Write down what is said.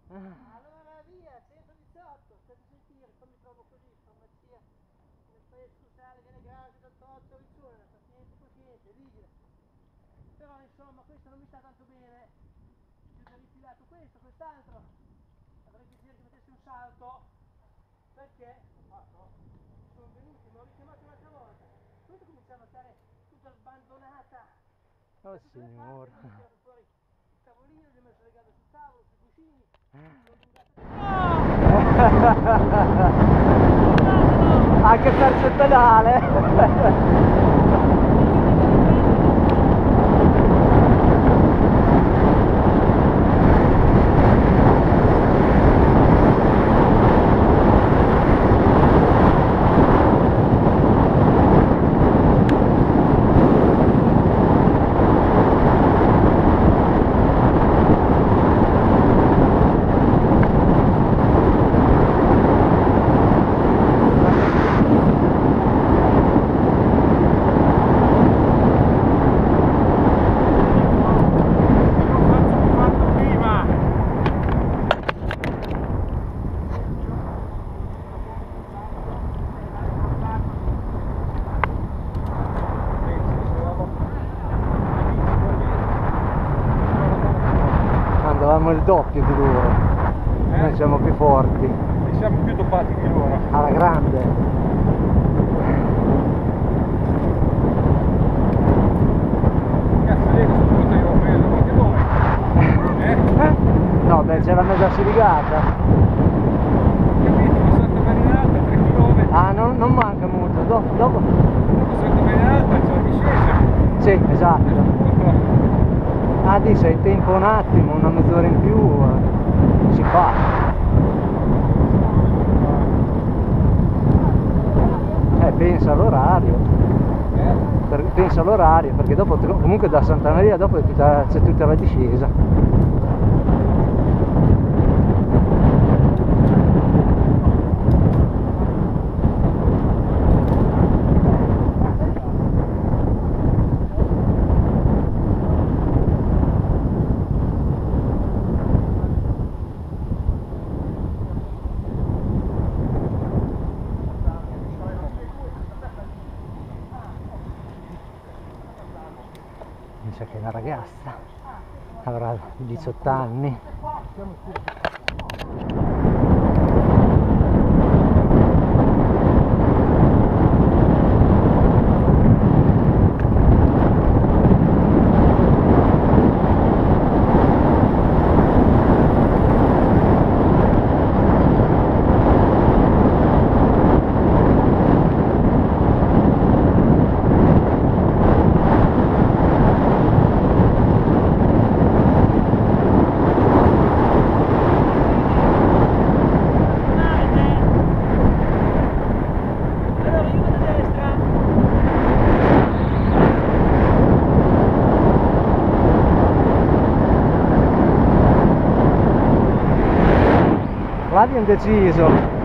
Allora via, 118, state a sentire, poi mi trovo così, farmacia, nel paese sociale, viene grave, dott'8, riccione, paziente, cosciente, vigile. Però insomma questo non mi sta tanto bene, io ho rifilato questo, quest'altro, avrei bisogno che mettessi un salto, perché sono venuti, mi ho richiamato un'altra volta, questo cominciava a stare tutta abbandonata, Oh da tutte le parti, signore. io ho tirato fuori il tavolino, gli ho messo le gambe sul tavolo, sui cuscini, l'ho allungato. Anche perso il pedale. Andavamo il doppio di loro, noi siamo più forti, E siamo più dopati di loro. alla grande. Cazzo, lei questo punto io ho preso anche voi. No, beh, ce l'hanno già sirigata. Capito, ma Santa Marinata 3 km. Ah, non manca molto, dopo. Santa Marinata c'è la discesa. Sì, esatto. Punto. Ah, di sei in tempo un attimo, una mezz'ora in più, si fa. Pensa all'orario. Pensa all'orario, perché dopo comunque da Santa Maria dopo c'è tutta la discesa. Mi sa che è una ragazza, avrà 18 anni. Flavio è indeciso.